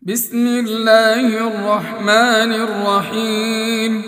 بسم الله الرحمن الرحيم.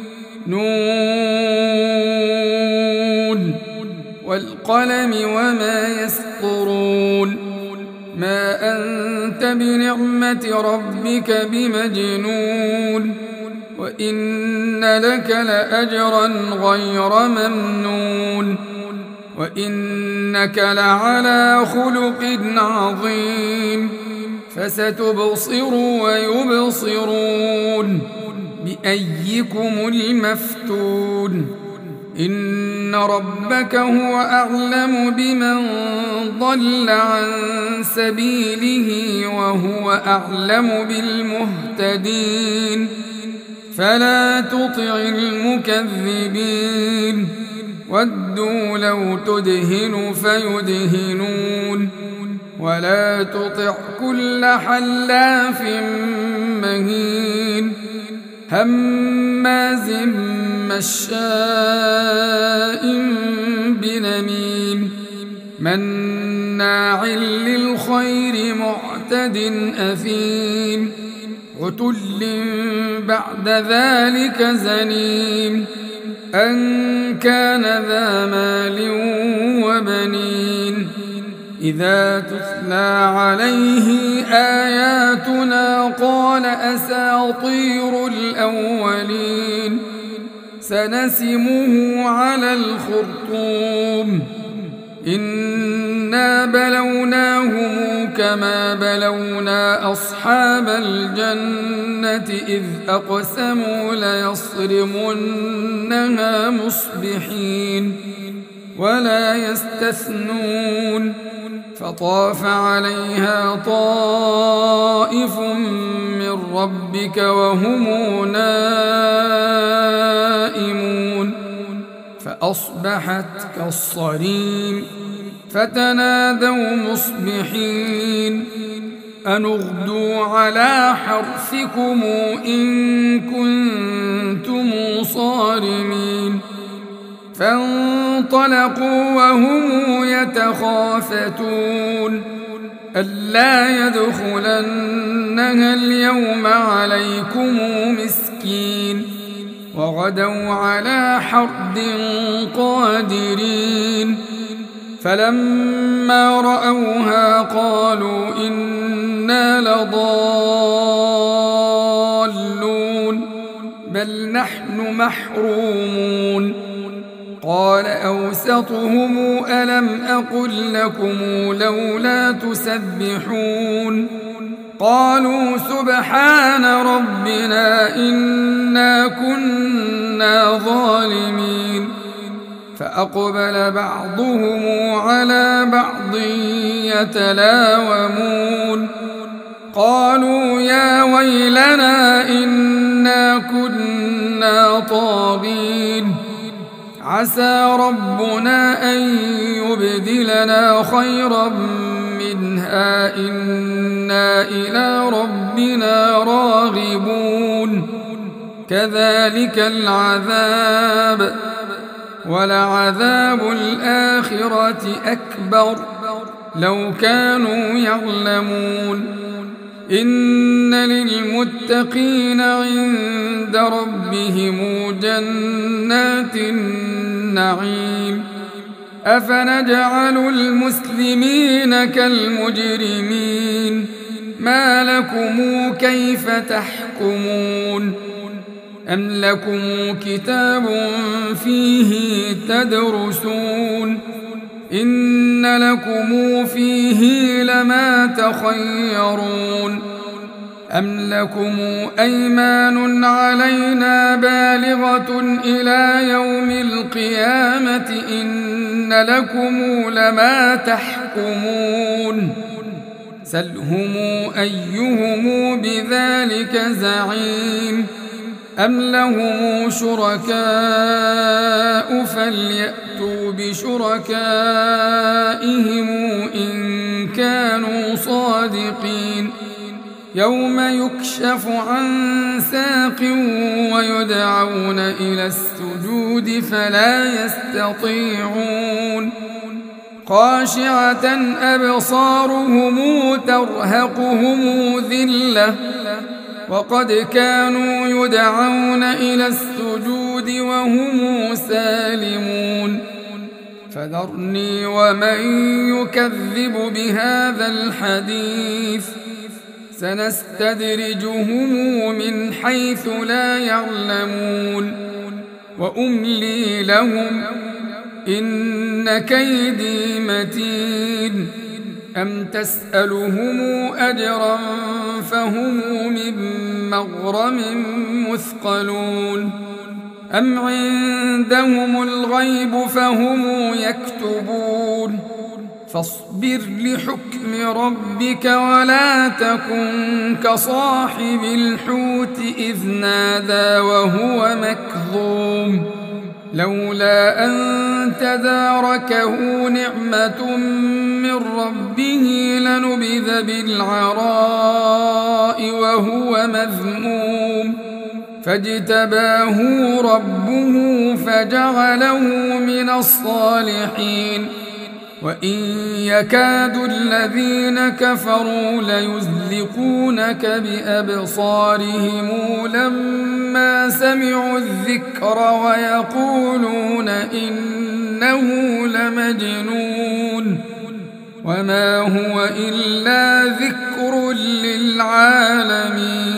نون والقلم وما يسطرون. ما أنت بنعمة ربك بمجنون، وإن لك لأجرا غير ممنون، وإنك لعلى خلق عظيم. فستبصر ويبصرون بأيكم المفتون. إن ربك هو أعلم بمن ضل عن سبيله وهو أعلم بالمهتدين. فلا تطع المكذبين، ودوا لو تدهن فيدهنون. ولا تطع كل حلاف مهين، هماز مشاء بنميم، مناع للخير معتد أثيم، عتل بعد ذلك زنيم، أن كان ذا مال وبنين. إذا تتلى عليه آياتنا قال أساطير الأولين. سنسمه على الخرطوم. إنا بلوناهم كما بلونا أصحاب الجنة إذ أقسموا ليصرمنها مصبحين ولا يستثنون. فطاف عليها طائف من ربك وهم نائمون، فأصبحت كالصريم. فتنادوا مصبحين أن اغدوا على حرثكم إن كنتم صارمين. فانطلقوا وهم يتخافتون ألا يدخلنها اليوم عليكم مسكين. وغدوا على حرد قادرين. فلما رأوها قالوا إنا لضالون بل نحن محرومون. قال أوسطهم ألم أقل لكم لولا تسبحون. قالوا سبحان ربنا إنا كنا ظالمين. فأقبل بعضهم على بعض يتلاومون. قالوا يا ويلنا إنا كنا طاغين. عسى ربنا أن يبدلنا خيرا منها إنا إلى ربنا راغبون. كذلك العذاب، ولعذاب الآخرة أكبر لو كانوا يعلمون. إن للمتقين عند ربهم جنات النعيم. أفنجعل المسلمين كالمجرمين؟ ما لكم كيف تحكمون؟ أم لكم كتاب فيه تدرسون؟ إن لكم فيه لما تخيرون. أم لكم أيمان علينا بالغة إلى يوم القيامة إن لكم لما تحكمون. سلهم أيهم بذلك زعيم. أم لهم شركاء فليأتوا بشركائهم إن كانوا صادقين. يوم يكشف عن ساق ويدعون إلى السجود فلا يستطيعون. خاشعة أبصارهم ترهقهم ذلة وقد كانوا يدعون إلى السجود وهم سالمون فذرني ومن يكذب بهذا الحديث سنستدرجهم من حيث لا يعلمون وأملي لهم إن كيدي متين أم تسألهم أجرا فهم من مغرم مثقلون أم عندهم الغيب فهم يكتبون فاصبر لحكم ربك ولا تكن كصاحب الحوت إذ نادى وهو مكظوم لولا أن تداركه نعمة من ربه لنبذ بالعراء وهو مذموم فاجتباه ربه فجعله من الصالحين وإن يكاد الذين كفروا ليزلقونك بأبصارهم لما سمعوا الذكر ويقولون إنه لمجنون وما هو إلا ذكر للعالمين